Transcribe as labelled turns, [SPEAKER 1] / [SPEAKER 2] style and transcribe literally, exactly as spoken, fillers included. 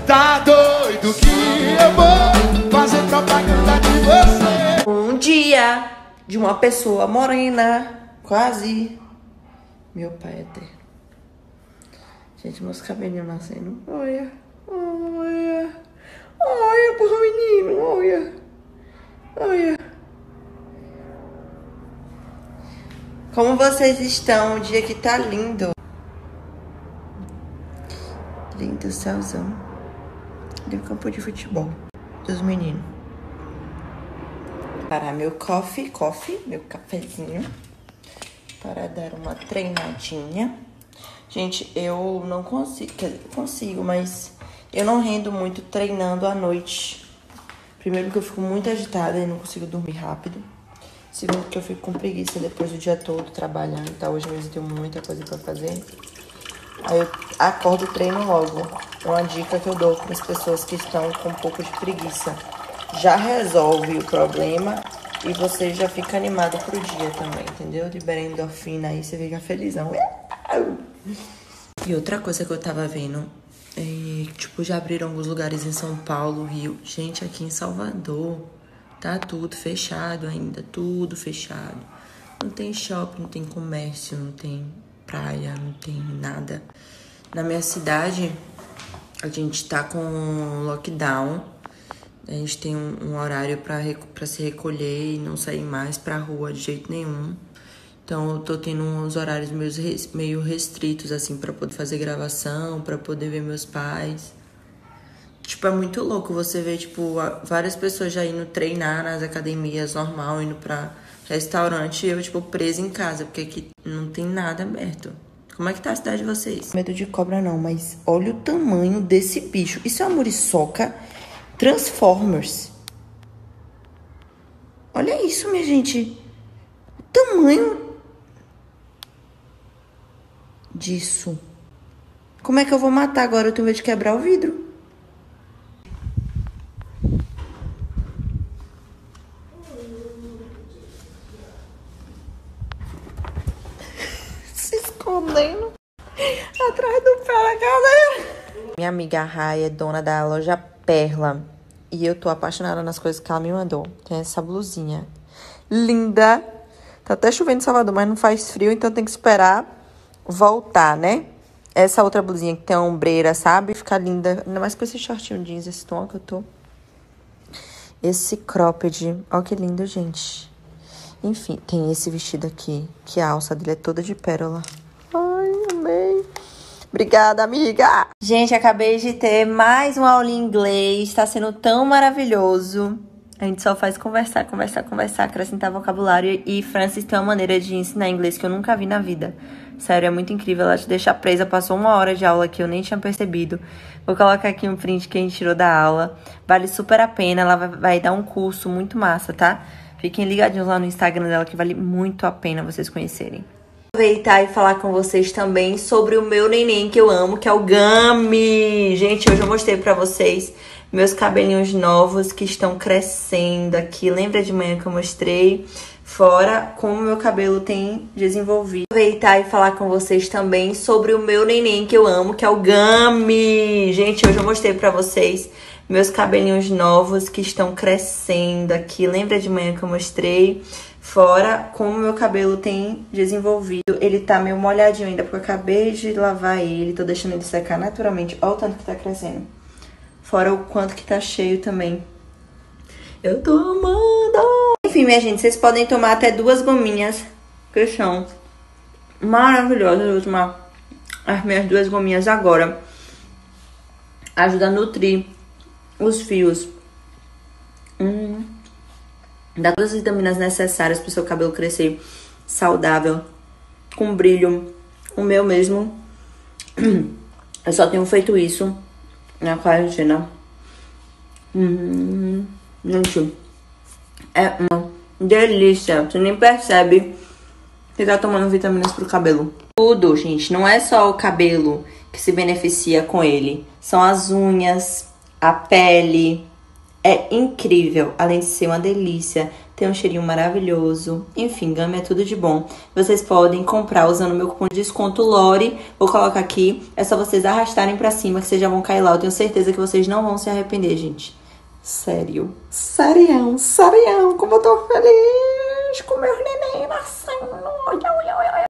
[SPEAKER 1] Tá doido que eu vou fazer propaganda de você.
[SPEAKER 2] Um dia de uma pessoa morena, quase meu pai eterno. Gente, meus cabelinhos nascendo. Olha, olha, olha pro menino, olha, olha. Como vocês estão? O dia que tá lindo. Lindo céuzão. E o campo de futebol dos meninos. Para meu coffee, coffee, meu cafezinho. Para dar uma treinadinha. Gente, eu não consigo, quer dizer, consigo, mas eu não rendo muito treinando à noite. Primeiro porque eu fico muito agitada e não consigo dormir rápido. Segundo porque eu fico com preguiça depois do dia todo trabalhando, tá? Hoje mesmo eu tenho muita coisa pra fazer. Aí eu acordo e treino logo. É uma dica que eu dou para as pessoas que estão com um pouco de preguiça. Já resolve o problema e você já fica animado pro dia também, entendeu? Libera endorfina aí, você fica felizão. E outra coisa que eu tava vendo, é, tipo, já abriram alguns lugares em São Paulo, Rio. Gente, aqui em Salvador, tá tudo fechado ainda, tudo fechado. Não tem shopping, não tem comércio, não tem praia, não tem nada. Na minha cidade, a gente tá com lockdown. A gente tem um, um horário pra, pra se recolher e não sair mais pra rua de jeito nenhum. Então, eu tô tendo uns horários meio, meio restritos, assim, pra poder fazer gravação, pra poder ver meus pais. Tipo, é muito louco você ver, tipo, várias pessoas já indo treinar nas academias normal, indo pra restaurante e eu, tipo, presa em casa, porque aqui não tem nada aberto. Como é que tá a cidade de vocês? Medo de cobra não, mas olha o tamanho desse bicho. Isso é uma muriçoca Transformers. Olha isso, minha gente. O tamanho disso. Como é que eu vou matar agora? Eu tenho medo de quebrar o vidro. Se escondendo atrás do pé da cadeira. Minha amiga Rai é dona da loja Perla. E eu tô apaixonada nas coisas que ela me mandou. Tem essa blusinha linda. Tá até chovendo em Salvador, mas não faz frio, então tem que esperar voltar, né? Essa outra blusinha que tem a ombreira, sabe? Fica linda. Ainda mais com esse shortinho jeans, esse tom que eu tô. Esse cropped. Ó que lindo, gente. Enfim, tem esse vestido aqui, que a alça dele é toda de pérola. Ai, amei. Obrigada, amiga. Gente, acabei de ter mais uma aula em inglês. Tá sendo tão maravilhoso. A gente só faz conversar, conversar, conversar, acrescentar vocabulário. E Francis tem uma maneira de ensinar inglês que eu nunca vi na vida. Sério, é muito incrível. Ela te deixa presa. Passou uma hora de aula que eu nem tinha percebido. Vou colocar aqui um print que a gente tirou da aula. Vale super a pena. Ela vai, vai dar um curso muito massa, tá? Fiquem ligadinhos lá no Instagram dela que vale muito a pena vocês conhecerem. Aproveitar e falar com vocês também sobre o meu neném que eu amo, que é o Gami. Gente, hoje eu mostrei pra vocês meus cabelinhos novos que estão crescendo aqui. Lembra de manhã que eu mostrei? Fora como meu cabelo tem desenvolvido. Aproveitar e falar com vocês também sobre o meu neném que eu amo, que é o Gami. Gente, hoje eu mostrei pra vocês meus cabelinhos novos que estão crescendo aqui. Lembra de manhã que eu mostrei? Fora como meu cabelo tem desenvolvido. Ele tá meio molhadinho ainda, porque eu acabei de lavar ele. Tô deixando ele secar naturalmente. Olha o tanto que tá crescendo. Fora o quanto que tá cheio também. Eu tô amando! Enfim, minha gente, vocês podem tomar até duas gominhas, que são maravilhosas. Eu vou tomar as minhas duas gominhas agora. Ajuda a nutrir os fios. Hum. Dá todas as vitaminas necessárias pro seu cabelo crescer saudável, com brilho. O meu mesmo, eu só tenho feito isso na quarentena. Hum, gente, é uma delícia. Você nem percebe que tá tomando vitaminas pro cabelo. Tudo, gente, não é só o cabelo que se beneficia com ele. São as unhas, a pele. É incrível, além de ser uma delícia, tem um cheirinho maravilhoso. Enfim, Gama é tudo de bom. Vocês podem comprar usando o meu cupom de desconto Lore. Vou colocar aqui. É só vocês arrastarem pra cima que vocês já vão cair lá. Eu tenho certeza que vocês não vão se arrepender, gente. Sério. Serião, serião. Como eu tô feliz com meus neném nascendo.